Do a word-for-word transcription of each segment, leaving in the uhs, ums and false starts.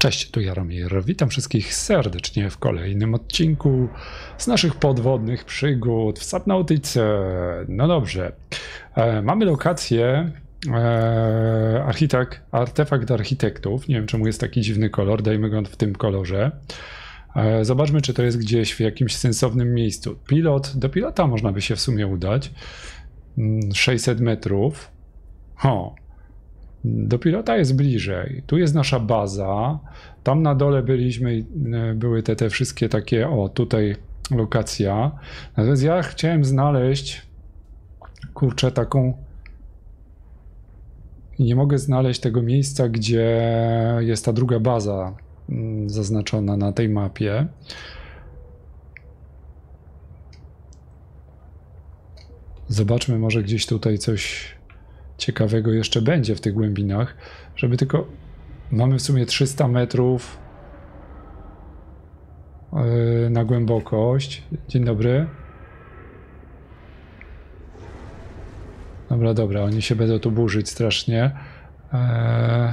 Cześć, tu Jaromir. Witam wszystkich serdecznie w kolejnym odcinku z naszych podwodnych przygód w Subnautyce. No dobrze, e, mamy lokację e, architekt, artefakt architektów. Nie wiem, czemu jest taki dziwny kolor, dajmy go w tym kolorze. E, zobaczmy, czy to jest gdzieś w jakimś sensownym miejscu. Pilot, do pilota można by się w sumie udać. sześćset metrów. O. Do pilota jest bliżej. Tu jest nasza baza. Tam na dole byliśmy, były te, te wszystkie takie, o tutaj lokacja. Natomiast ja chciałem znaleźć, kurczę, taką, nie mogę znaleźć tego miejsca, gdzie jest ta druga baza zaznaczona na tej mapie. Zobaczmy, może gdzieś tutaj coś ciekawego jeszcze będzie w tych głębinach, żeby tylko... Mamy w sumie trzysta metrów yy, na głębokość. Dzień dobry. Dobra, dobra, oni się będą tu burzyć strasznie. Eee...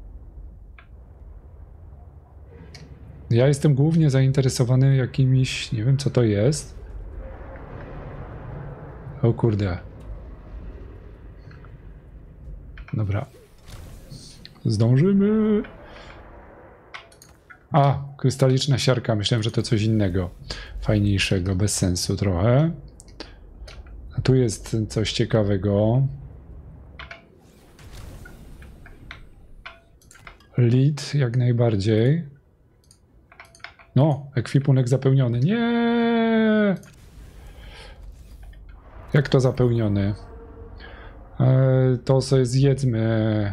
Ja jestem głównie zainteresowany jakimiś... Nie wiem, co to jest. O kurde. Dobra. Zdążymy. A, krystaliczna siarka. Myślałem, że to coś innego. Fajniejszego, bez sensu trochę. A tu jest coś ciekawego. Lead jak najbardziej. No, ekwipunek zapełniony. Nie! Jak to zapełniony? To sobie zjedzmy.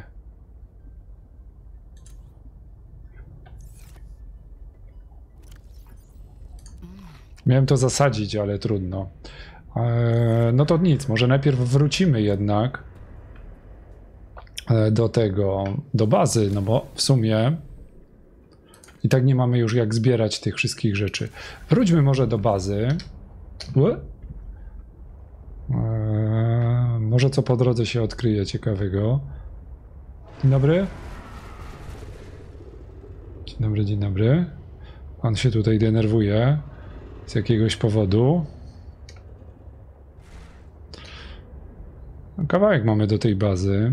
Miałem to zasadzić, ale trudno. No to nic, może najpierw wrócimy jednak do tego, do bazy, no bo w sumie i tak nie mamy już jak zbierać tych wszystkich rzeczy. Wróćmy może do bazy. Eee, może co po drodze się odkryje ciekawego. Dzień dobry. Dzień dobry, dzień dobry. Pan się tutaj denerwuje z jakiegoś powodu. Kawałek mamy do tej bazy.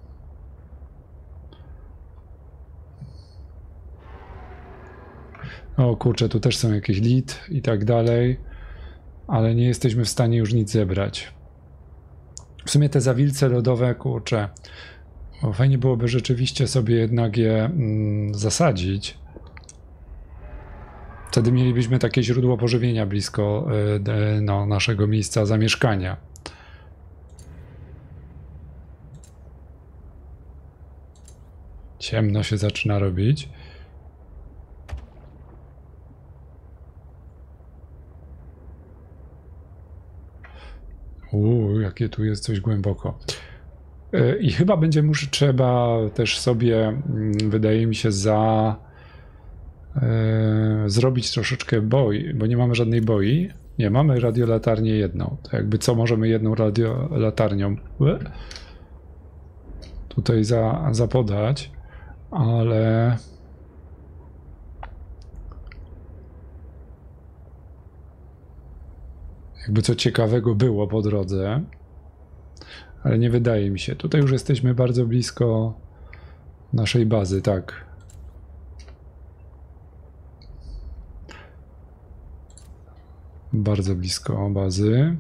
O kurczę, tu też są jakieś lead i tak dalej. Ale nie jesteśmy w stanie już nic zebrać. W sumie te zawilce lodowe, kurczę, bo fajnie byłoby rzeczywiście sobie jednak je mm, zasadzić. Wtedy mielibyśmy takie źródło pożywienia blisko y, no, naszego miejsca zamieszkania. Ciemno się zaczyna robić. Uuu, jakie tu jest coś głęboko. I chyba będzie muszę, trzeba też sobie, wydaje mi się, za e, zrobić troszeczkę boi, bo nie mamy żadnej boi. Nie, mamy radiolatarnię jedną. To jakby co możemy jedną radiolatarnią tutaj za, zapodać, ale... Jakby co ciekawego było po drodze, ale nie wydaje mi się. Tutaj już jesteśmy bardzo blisko naszej bazy, tak. Bardzo blisko bazy.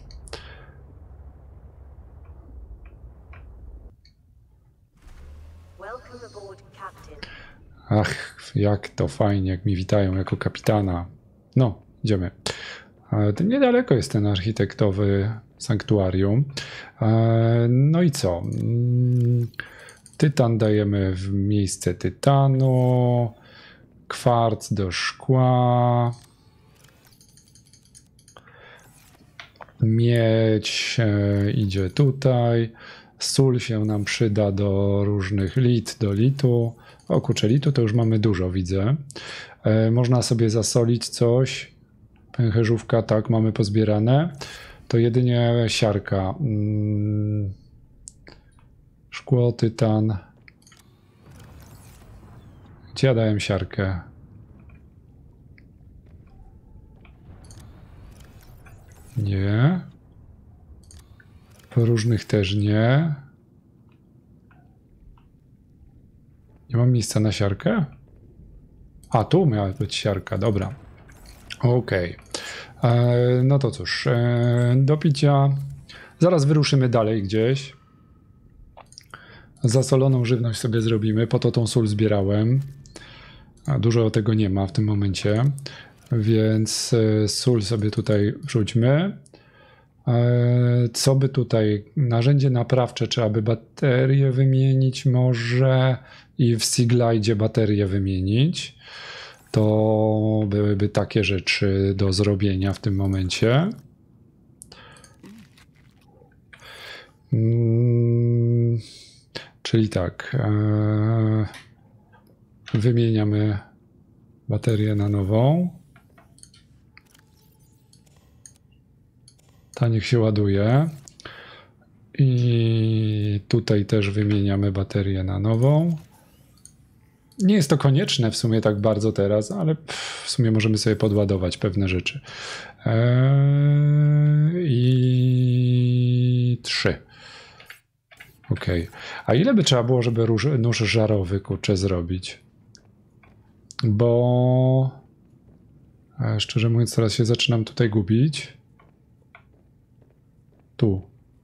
Ach, jak to fajnie, jak mi witają jako kapitana. No, idziemy. Niedaleko jest ten architektowy sanktuarium. No i co? Tytan dajemy w miejsce tytanu. Kwarc do szkła. Miedź idzie tutaj. Sól się nam przyda do różnych lit, do litu. O kurczę, litu to już mamy dużo, widzę. Można sobie zasolić coś. Pęcherzówka, tak, mamy pozbierane. To jedynie siarka. Szkło, tytan. Gdzie ja dałem siarkę? Nie. Po różnych też nie. Nie mam miejsca na siarkę? A, tu miała być siarka, dobra. Okej. Okay. No to cóż, e, do picia. Zaraz wyruszymy dalej gdzieś. Zasoloną żywność sobie zrobimy, po to tą sól zbierałem. A dużo tego nie ma w tym momencie, więc e, sól sobie tutaj wrzućmy. E, co by tutaj? Narzędzie naprawcze, trzeba by baterię wymienić może i w Seaglide baterię wymienić. To byłyby takie rzeczy do zrobienia w tym momencie. Hmm, czyli tak. E, wymieniamy baterię na nową. Ta niech się ładuje. I tutaj też wymieniamy baterię na nową. Nie jest to konieczne w sumie tak bardzo teraz, ale w sumie możemy sobie podładować pewne rzeczy. Eee, I trzy. Ok. A ile by trzeba było, żeby róż, nóż żarowy, kurczę, zrobić? Bo e, szczerze mówiąc, teraz się zaczynam tutaj gubić. Tu.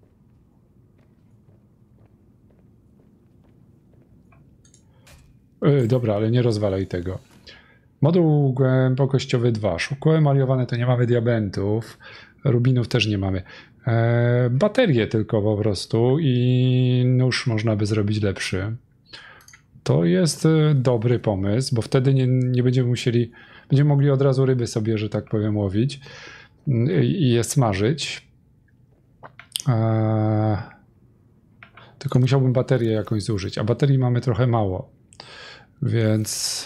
Yy, dobra, ale nie rozwalaj tego. Moduł głębokościowy dwa. Szkło emaliowane to nie mamy diamentów. Rubinów też nie mamy. E, baterie tylko po prostu i nóż można by zrobić lepszy. To jest dobry pomysł, bo wtedy nie, nie będziemy musieli, będziemy mogli od razu ryby sobie, że tak powiem, łowić i je smażyć. E, tylko musiałbym baterię jakąś zużyć, a baterii mamy trochę mało, więc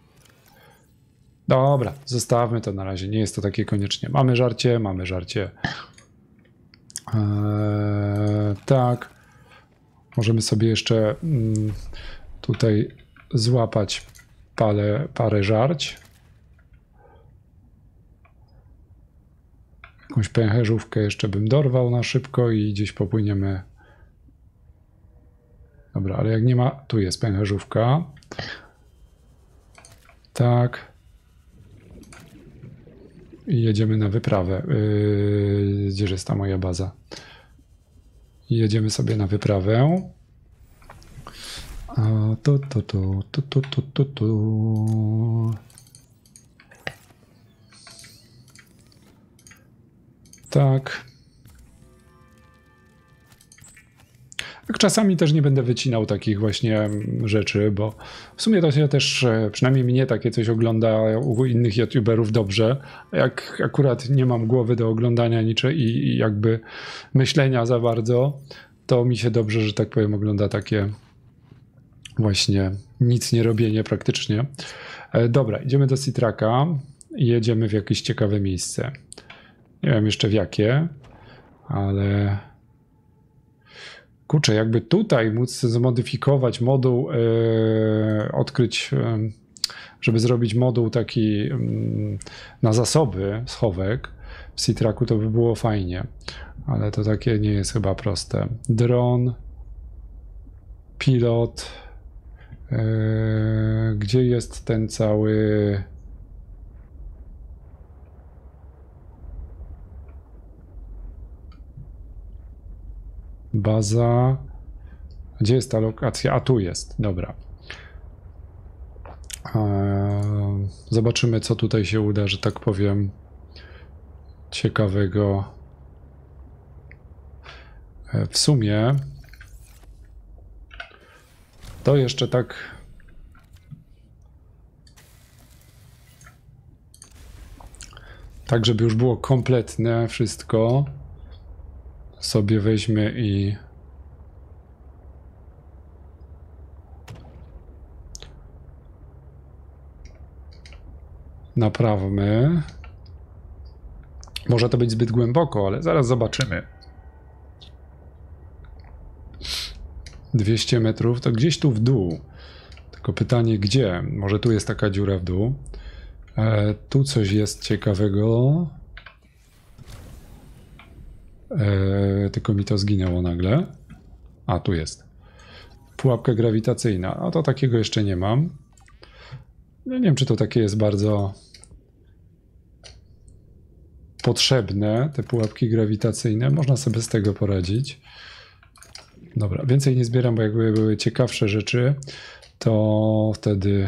dobra, zostawmy to na razie, nie jest to takie koniecznie. Mamy żarcie, mamy żarcie. E, tak, możemy sobie jeszcze mm, tutaj złapać parę, parę żarć. Jakąś pęcherzówkę jeszcze bym dorwał na szybko i gdzieś popłyniemy. Dobra, ale jak nie ma... Tu jest pęcherzówka. Tak. I jedziemy na wyprawę. Yy, gdzież jest ta moja baza? I jedziemy sobie na wyprawę. A, tu, tu, tu, tu, tu, tu, tu, tu. Tak. Tak. Czasami też nie będę wycinał takich właśnie rzeczy, bo w sumie to się też, przynajmniej mnie takie coś ogląda u innych youtuberów dobrze. Jak akurat nie mam głowy do oglądania niczego i, i jakby myślenia za bardzo, to mi się dobrze, że tak powiem, ogląda takie właśnie nic nie robienie praktycznie. Dobra, idziemy do Seatracka i jedziemy w jakieś ciekawe miejsce. Nie wiem jeszcze w jakie, ale kurczę, jakby tutaj móc zmodyfikować moduł, yy, odkryć, yy, żeby zrobić moduł taki yy, na zasoby schowek w Seatracku, to by było fajnie, ale to takie nie jest chyba proste. Dron, pilot, yy, gdzie jest ten cały... Baza. Gdzie jest ta lokacja? A tu jest, dobra. Eee, zobaczymy, co tutaj się uda, że tak powiem, ciekawego. Eee, w sumie to jeszcze tak tak, żeby już było kompletne wszystko. Sobie weźmy i naprawmy. Może to być zbyt głęboko, ale zaraz zobaczymy. dwieście metrów to gdzieś tu w dół. Tak Tylko pytanie, gdzie? Może tu jest taka dziura w dół. E, tu coś jest ciekawego. E, tylko mi to zginęło nagle. A, tu jest. Pułapka grawitacyjna. A to takiego jeszcze nie mam. No, nie wiem, czy to takie jest bardzo potrzebne, te pułapki grawitacyjne. Można sobie z tego poradzić. Dobra, więcej nie zbieram, bo jakby były ciekawsze rzeczy, to wtedy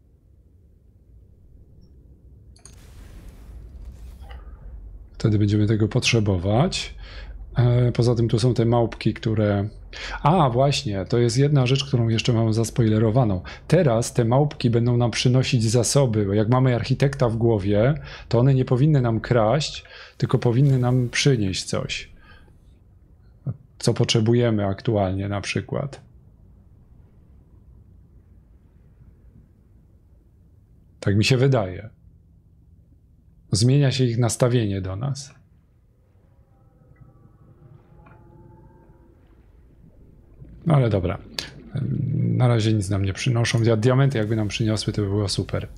wtedy będziemy tego potrzebować. Poza tym tu są te małpki, które... A, właśnie, to jest jedna rzecz, którą jeszcze mam zaspoilerowaną. Teraz te małpki będą nam przynosić zasoby, bo jak mamy architekta w głowie, to one nie powinny nam kraść, tylko powinny nam przynieść coś, co potrzebujemy aktualnie na przykład. Tak mi się wydaje. Zmienia się ich nastawienie do nas. No ale dobra. Na razie nic nam nie przynoszą. Diamenty jakby nam przyniosły, to by było super.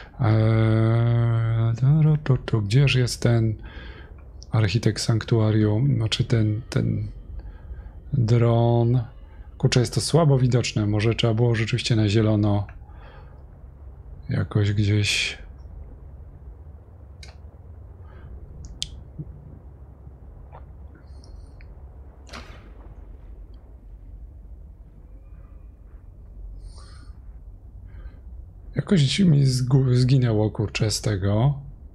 Eee, to, to, to, gdzież jest ten architekt sanktuarium? Znaczy ten, ten dron. Kurczę, jest to słabo widoczne. Może trzeba było rzeczywiście na zielono jakoś gdzieś... Jakoś mi zginęło, kurczę, z tego.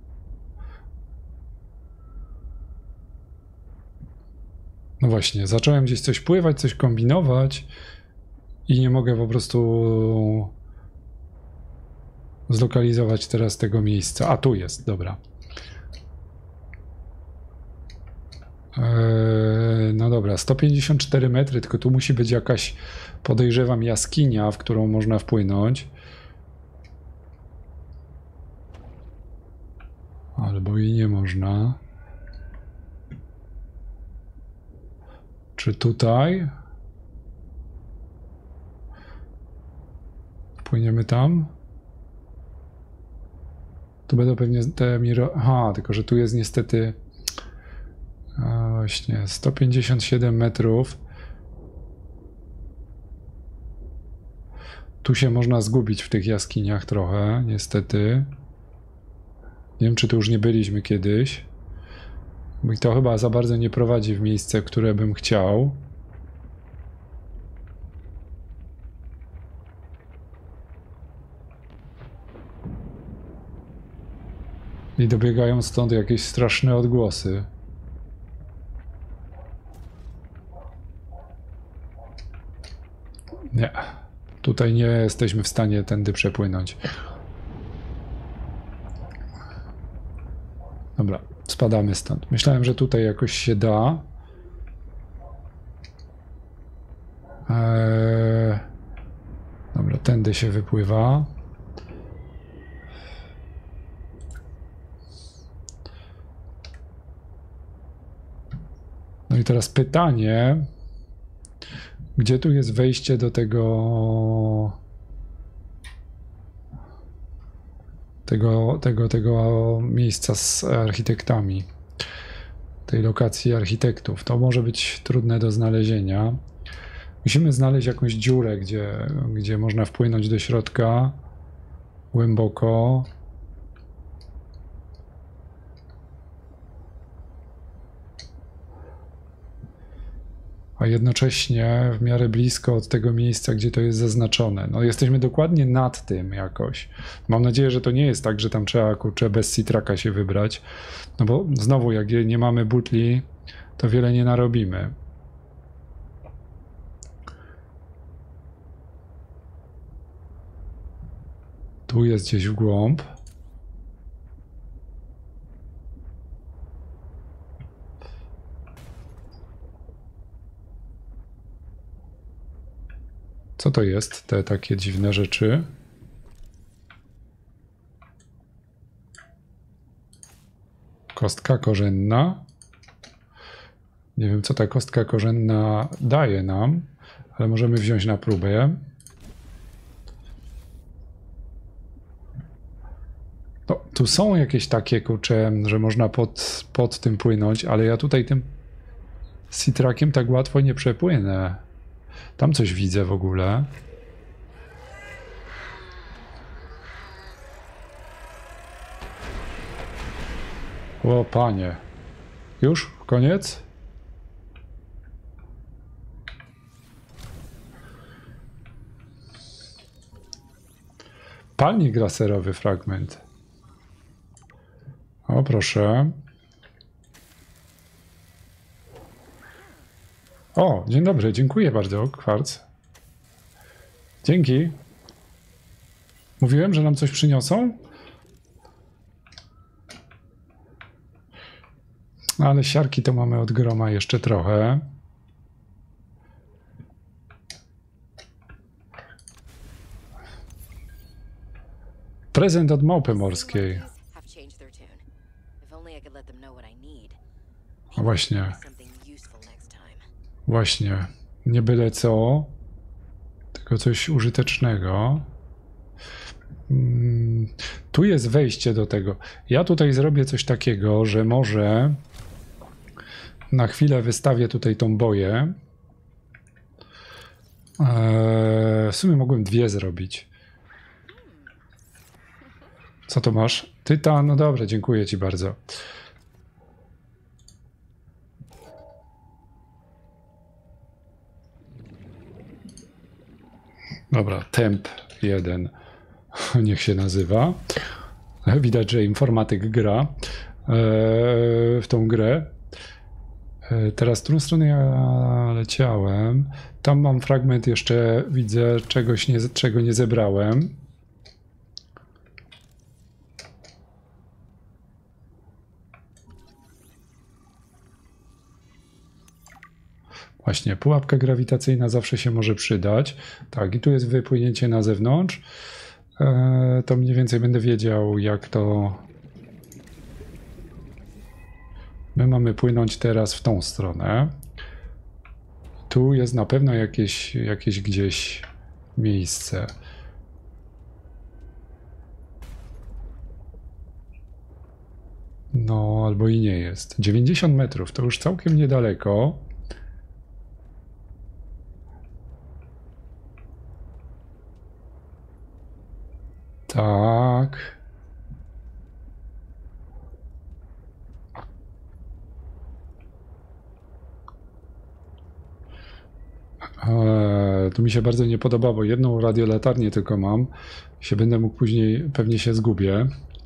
No właśnie, zacząłem gdzieś coś pływać, coś kombinować i nie mogę po prostu zlokalizować teraz tego miejsca. A, tu jest, dobra. Eee, no dobra, sto pięćdziesiąt cztery metry, tylko tu musi być jakaś, podejrzewam, jaskinia, w którą można wpłynąć. Albo i nie można. Czy tutaj? Wpłyniemy tam? Tu będą pewnie te miro... Aha, tylko że tu jest niestety... A właśnie, sto pięćdziesiąt siedem metrów. Tu się można zgubić w tych jaskiniach trochę, niestety. Nie wiem, czy tu już nie byliśmy kiedyś. Bo to chyba za bardzo nie prowadzi w miejsce, które bym chciał. I dobiegają stąd jakieś straszne odgłosy. Nie. Tutaj nie jesteśmy w stanie tędy przepłynąć. Dobra, spadamy stąd. Myślałem, że tutaj jakoś się da. Eee... Dobra, tędy się wypływa. No i teraz pytanie, gdzie tu jest wejście do tego tego, tego, tego miejsca z architektami, tej lokacji architektów. To może być trudne do znalezienia. Musimy znaleźć jakąś dziurę, gdzie, gdzie można wpłynąć do środka głęboko. A jednocześnie w miarę blisko od tego miejsca, gdzie to jest zaznaczone. No jesteśmy dokładnie nad tym jakoś. Mam nadzieję, że to nie jest tak, że tam trzeba, kurczę, bez Citraka się wybrać. No bo znowu, jak nie mamy butli, to wiele nie narobimy. Tu jest gdzieś w głąb. Co to jest, te takie dziwne rzeczy? Kostka korzenna. Nie wiem, co ta kostka korzenna daje nam, ale możemy wziąć na próbę. No, tu są jakieś takie, kurcze, że można pod, pod tym płynąć, ale ja tutaj tym Sea-Trackiem tak łatwo nie przepłynę. Tam coś widzę w ogóle. O, panie. Już? Koniec? Palnik laserowy fragment. O, proszę. O, dzień dobry, dziękuję bardzo, Kwarc. Dzięki. Mówiłem, że nam coś przyniosą? Ale siarki to mamy od groma jeszcze trochę. Prezent od małpy morskiej. O, właśnie. Właśnie. Nie byle co, tylko coś użytecznego. Hmm. Tu jest wejście do tego. Ja tutaj zrobię coś takiego, że może na chwilę wystawię tutaj tą boję. Eee, w sumie mogłem dwie zrobić. Co to masz? Tytan? No dobrze, dziękuję ci bardzo. Dobra, temp jeden. Niech się nazywa. Widać, że informatyk gra e, w tą grę. E, teraz w którą stronę ja leciałem. Tam mam fragment jeszcze, widzę, czegoś nie, czego nie zebrałem. Właśnie, pułapka grawitacyjna zawsze się może przydać. Tak, i tu jest wypłynięcie na zewnątrz. E, to mniej więcej będę wiedział, jak to... My mamy płynąć teraz w tą stronę. Tu jest na pewno jakieś, jakieś gdzieś miejsce. No, albo i nie jest. dziewięćdziesiąt metrów, to już całkiem niedaleko. Tak. Eee, tu mi się bardzo nie podoba, bo jedną radiolatarnię tylko mam. Się będę mógł później, pewnie się zgubię.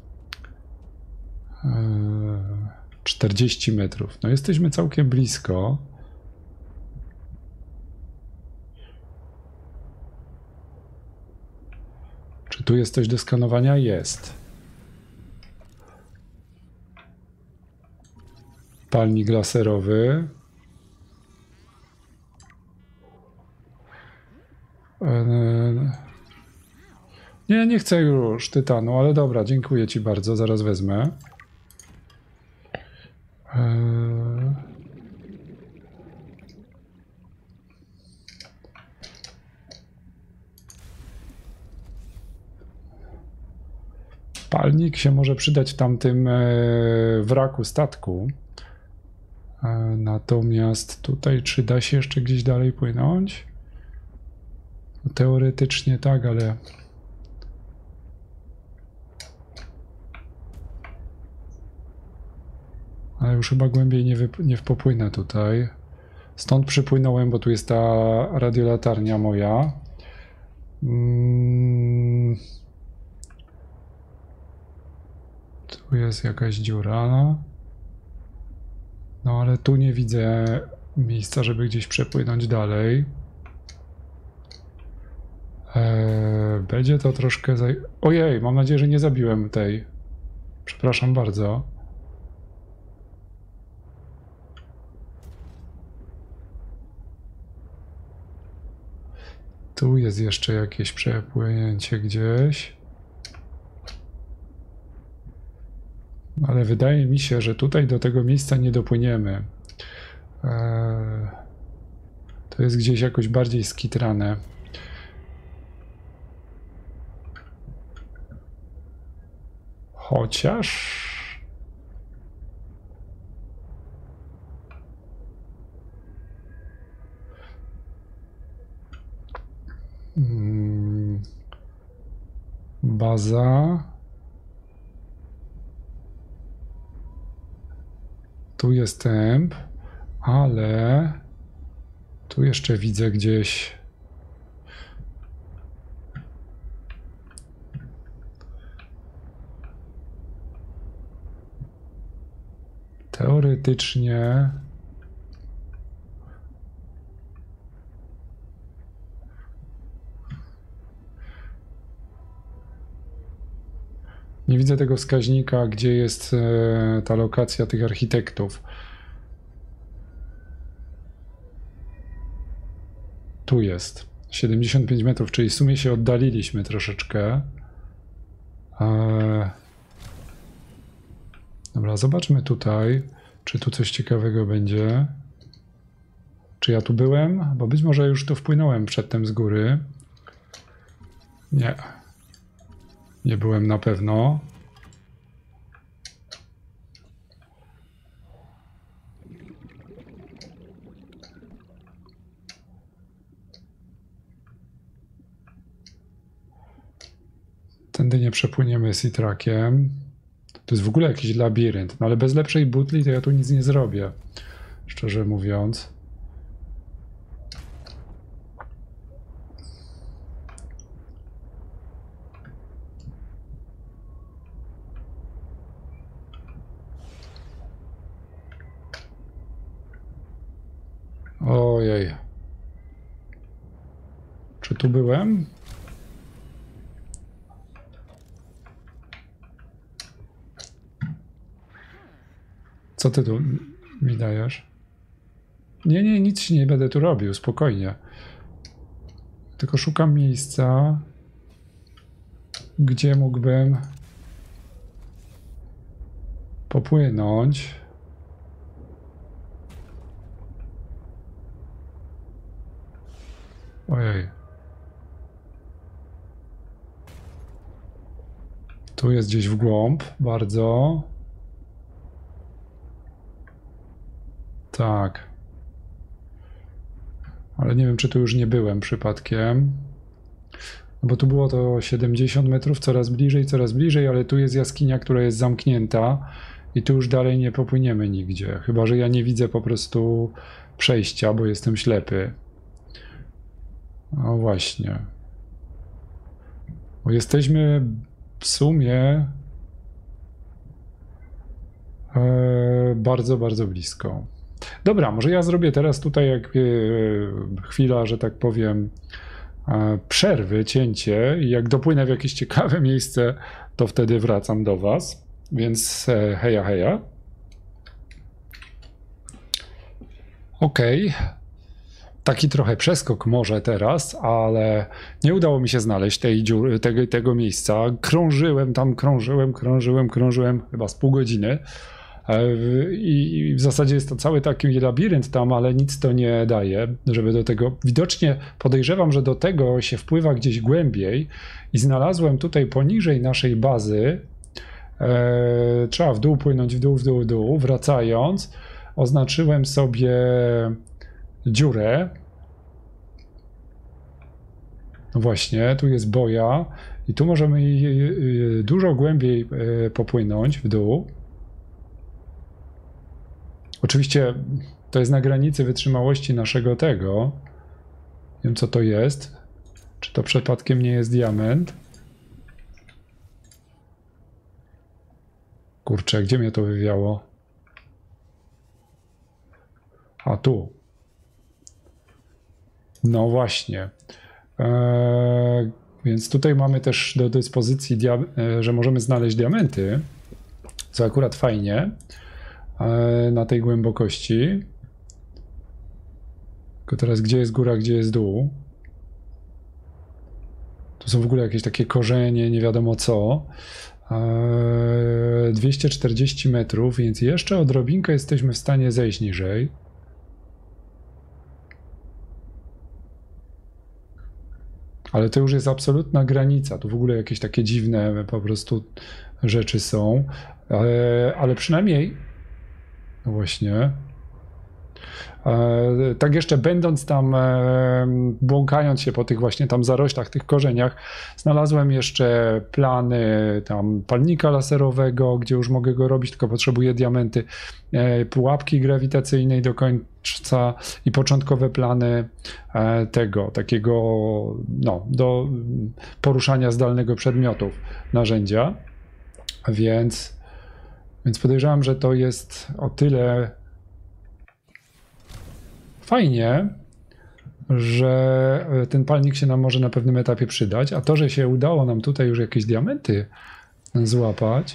Eee, czterdzieści metrów. No jesteśmy całkiem blisko. Czy tu jest coś do skanowania? Jest. Palnik laserowy. Nie, nie chcę już tytanu, ale dobra, dziękuję ci bardzo, zaraz wezmę. Palnik się może przydać w tamtym wraku statku. Natomiast tutaj, czy da się jeszcze gdzieś dalej płynąć? No, teoretycznie tak, ale... Ale już chyba głębiej nie, nie popłynę tutaj. Stąd przypłynąłem, bo tu jest ta radiolatarnia moja. Hmm. Tu jest jakaś dziura. No ale tu nie widzę miejsca, żeby gdzieś przepłynąć dalej. Eee, będzie to troszkę... Zaj... Ojej, mam nadzieję, że nie zabiłem tej. Przepraszam bardzo. Tu jest jeszcze jakieś przepłynięcie gdzieś. Ale wydaje mi się, że tutaj do tego miejsca nie dopłyniemy. Eee, to jest gdzieś jakoś bardziej skitrane. Chociaż... Hmm. Baza. Tu jest temp, ale tu jeszcze widzę gdzieś teoretycznie nie widzę tego wskaźnika, gdzie jest e, ta lokacja tych architektów. Tu jest. siedemdziesiąt pięć metrów, czyli w sumie się oddaliliśmy troszeczkę. E... Dobra, zobaczmy tutaj, czy tu coś ciekawego będzie. Czy ja tu byłem? Bo być może już tu wpłynąłem przedtem z góry. Nie. Nie byłem na pewno. Tędy nie przepłyniemy Sea-Trackiem. To jest w ogóle jakiś labirynt, no ale bez lepszej butli to ja tu nic nie zrobię, szczerze mówiąc. Ojej. Czy tu byłem? Co ty tu mi dajesz? Nie, nie, nic nie będę tu robił, spokojnie. Tylko szukam miejsca, gdzie mógłbym popłynąć. Ojej. Tu jest gdzieś w głąb, bardzo. Tak. Ale nie wiem, czy tu już nie byłem przypadkiem. No bo tu było to siedemdziesiąt metrów, coraz bliżej, coraz bliżej, ale tu jest jaskinia, która jest zamknięta i tu już dalej nie popłyniemy nigdzie. Chyba że ja nie widzę po prostu przejścia, bo jestem ślepy. No właśnie. Bo jesteśmy w sumie e, bardzo, bardzo blisko. Dobra, może ja zrobię teraz tutaj jak e, chwila, że tak powiem, e, przerwy, cięcie i jak dopłynę w jakieś ciekawe miejsce, to wtedy wracam do was. Więc e, heja, heja. Okej. Okay. Taki trochę przeskok może teraz, ale nie udało mi się znaleźć tej dziury, tego, tego miejsca. Krążyłem tam, krążyłem, krążyłem, krążyłem chyba z pół godziny. I w zasadzie jest to cały taki labirynt tam, ale nic to nie daje, żeby do tego... Widocznie podejrzewam, że do tego się wpływa gdzieś głębiej i znalazłem tutaj poniżej naszej bazy, e, trzeba w dół płynąć, w dół, w dół, w dół, wracając, oznaczyłem sobie dziurę. No właśnie, tu jest boja i tu możemy dużo głębiej popłynąć w dół. Oczywiście to jest na granicy wytrzymałości naszego tego. Nie wiem, co to jest. Czy to przypadkiem nie jest diament? Kurczę, gdzie mnie to wywiało? A tu. No właśnie. Eee, więc tutaj mamy też do dyspozycji, że możemy znaleźć diamenty, co akurat fajnie. Na tej głębokości. Tylko teraz gdzie jest góra, gdzie jest dół? Tu są w ogóle jakieś takie korzenie, nie wiadomo co. dwieście czterdzieści metrów, więc jeszcze odrobinkę jesteśmy w stanie zejść niżej. Ale to już jest absolutna granica. Tu w ogóle jakieś takie dziwne po prostu rzeczy są, ale, ale przynajmniej no właśnie e, tak jeszcze będąc tam, e, błąkając się po tych właśnie tam zaroślach, tych korzeniach, znalazłem jeszcze plany tam palnika laserowego, gdzie już mogę go robić, tylko potrzebuję diamenty, e, pułapki grawitacyjnej do końca i początkowe plany e, tego, takiego no, do poruszania zdalnego przedmiotów, narzędzia, więc więc podejrzewam, że to jest o tyle fajnie, że ten palnik się nam może na pewnym etapie przydać, a to, że się udało nam tutaj już jakieś diamenty złapać,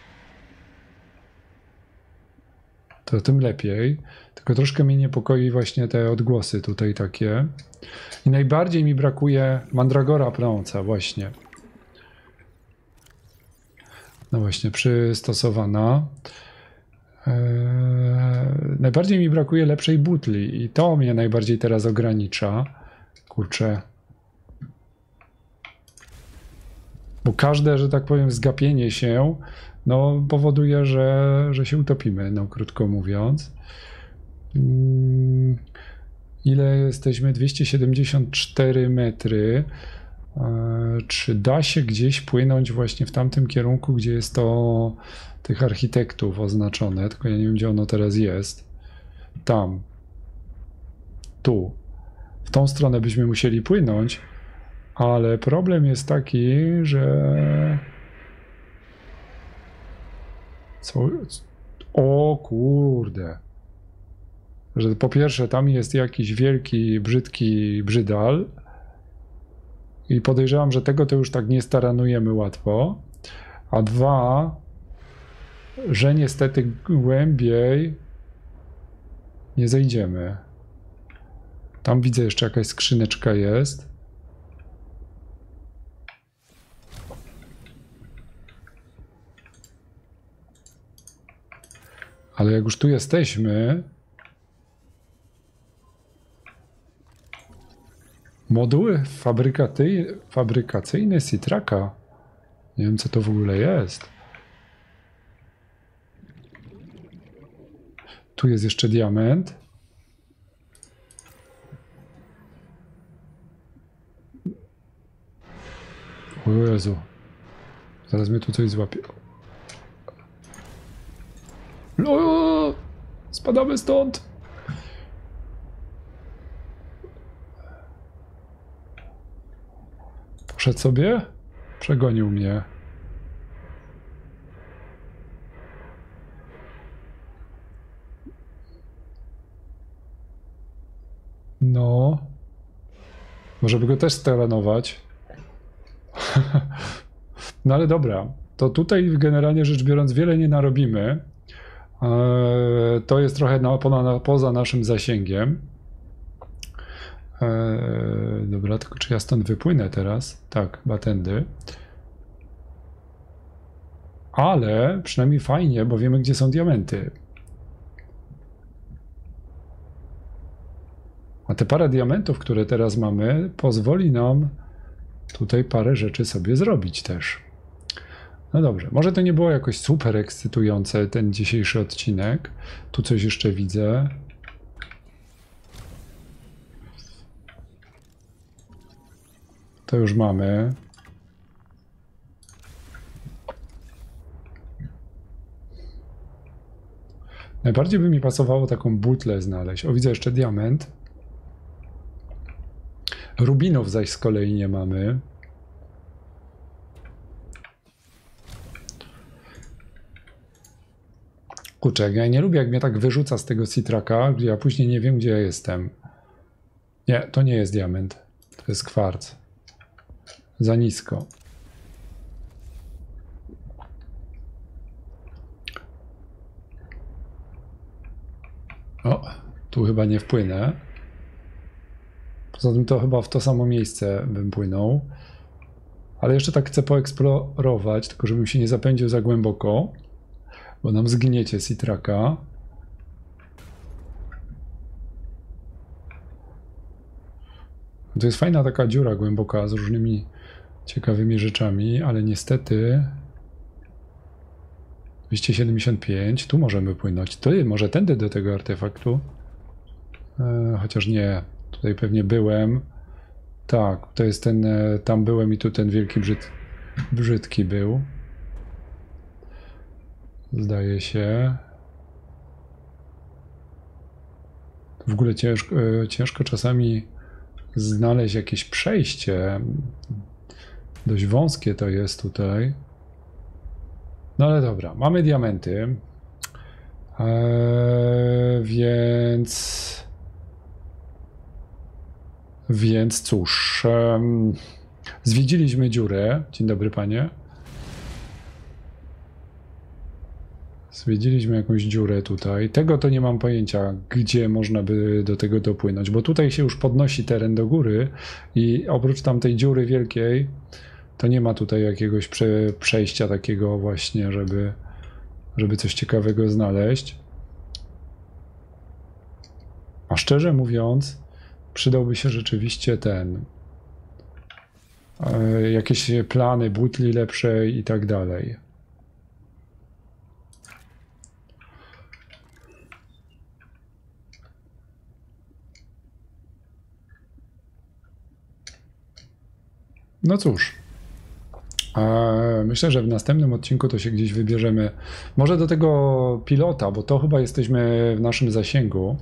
to tym lepiej. Tylko troszkę mnie niepokoi właśnie te odgłosy tutaj takie. I najbardziej mi brakuje mandragora pląca właśnie. No właśnie, przystosowana. Eee, najbardziej mi brakuje lepszej butli i to mnie najbardziej teraz ogranicza. Kurczę. Bo każde, że tak powiem, zgapienie się no, powoduje, że, że się utopimy, no krótko mówiąc. Hmm, ile jesteśmy? dwieście siedemdziesiąt cztery metry. Czy da się gdzieś płynąć właśnie w tamtym kierunku, gdzie jest to tych architektów oznaczone, tylko ja nie wiem, gdzie ono teraz jest. Tam. Tu. W tą stronę byśmy musieli płynąć, ale problem jest taki, że... Co? O kurde. Że po pierwsze tam jest jakiś wielki, brzydki brzydal, i podejrzewam, że tego to już tak nie staranujemy łatwo. A dwa, że niestety głębiej nie zejdziemy. Tam widzę jeszcze jakaś skrzyneczka jest. Ale jak już tu jesteśmy... Moduły fabrykacyjne Sitraka. Nie wiem, co to w ogóle jest. Tu jest jeszcze diament. O Jezu. Zaraz mnie tu coś złapie. O, spadamy stąd. Poszedł sobie? Przegonił mnie. No. Może by go też staranować. No ale dobra. To tutaj generalnie rzecz biorąc wiele nie narobimy. Eee, to jest trochę na, poza, poza naszym zasięgiem. Eee, dobra, tylko czy ja stąd wypłynę teraz? Tak, chyba tędy. Ale przynajmniej fajnie, bo wiemy, gdzie są diamenty. A te parę diamentów, które teraz mamy, pozwoli nam tutaj parę rzeczy sobie zrobić też. No dobrze, może to nie było jakoś super ekscytujące ten dzisiejszy odcinek. Tu coś jeszcze widzę. To już mamy. Najbardziej by mi pasowało taką butlę znaleźć. O, widzę jeszcze diament. Rubinów zaś z kolei nie mamy. Kurczę, ja nie lubię, jak mnie tak wyrzuca z tego Sitraka, gdzie ja później nie wiem, gdzie ja jestem. Nie, to nie jest diament. To jest kwarc. Za nisko. O, tu chyba nie wpłynę. Poza tym to chyba w to samo miejsce bym płynął. Ale jeszcze tak chcę poeksplorować, tylko żebym się nie zapędził za głęboko, bo nam zgniecie Sitraka. To jest fajna taka dziura głęboka z różnymi ciekawymi rzeczami, ale niestety dwieście siedemdziesiąt pięć, tu możemy płynąć. To może tędy do tego artefaktu? E, chociaż nie, tutaj pewnie byłem. Tak, to jest ten, tam byłem i tu ten wielki brzyd, brzydki był. Zdaje się. W ogóle ciężko, ciężko czasami znaleźć jakieś przejście. Dość wąskie to jest tutaj. No ale dobra, mamy diamenty. Eee, więc... Więc cóż... Um, zwiedziliśmy dziurę. Dzień dobry, panie. Zwiedziliśmy jakąś dziurę tutaj. Tego to nie mam pojęcia, gdzie można by do tego dopłynąć, bo tutaj się już podnosi teren do góry i oprócz tamtej dziury wielkiej, to nie ma tutaj jakiegoś prze, przejścia takiego właśnie, żeby, żeby coś ciekawego znaleźć. A szczerze mówiąc, przydałby się rzeczywiście ten... E, jakieś plany, butli lepsze i tak dalej. No cóż, myślę, że w następnym odcinku to się gdzieś wybierzemy. Może do tego pilota, bo to chyba jesteśmy w naszym zasięgu.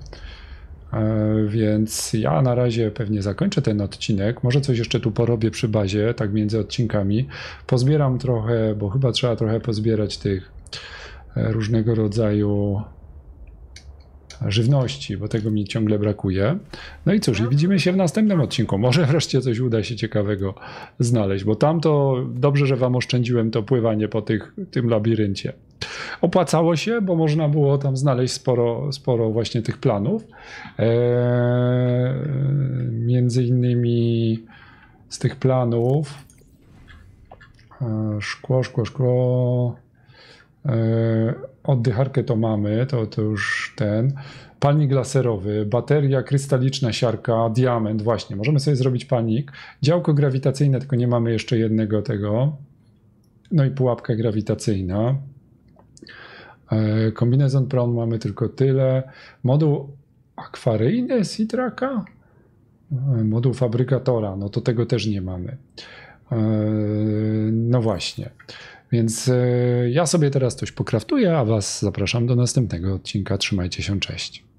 Więc ja na razie pewnie zakończę ten odcinek. Może coś jeszcze tu porobię przy bazie, tak między odcinkami. Pozbieram trochę, bo chyba trzeba trochę pozbierać tych różnego rodzaju żywności, bo tego mi ciągle brakuje. No i cóż, i widzimy się w następnym odcinku. Może wreszcie coś uda się ciekawego znaleźć, bo tam to dobrze, że wam oszczędziłem to pływanie po tych, tym labiryncie. Opłacało się, bo można było tam znaleźć sporo, sporo właśnie tych planów. Eee, między innymi z tych planów e, szkło, szkło, szkło e, oddycharkę to mamy, to, to już ten. Palnik laserowy, bateria krystaliczna, siarka, diament, właśnie. Możemy sobie zrobić palnik. Działko grawitacyjne, tylko nie mamy jeszcze jednego tego. No i pułapka grawitacyjna. E, kombinezon Pron mamy tylko tyle. Moduł akwaryjny Sitraka? E, moduł fabrykatora, no to tego też nie mamy. E, no właśnie. Więc ja sobie teraz coś pokraftuję, a was zapraszam do następnego odcinka. Trzymajcie się, cześć.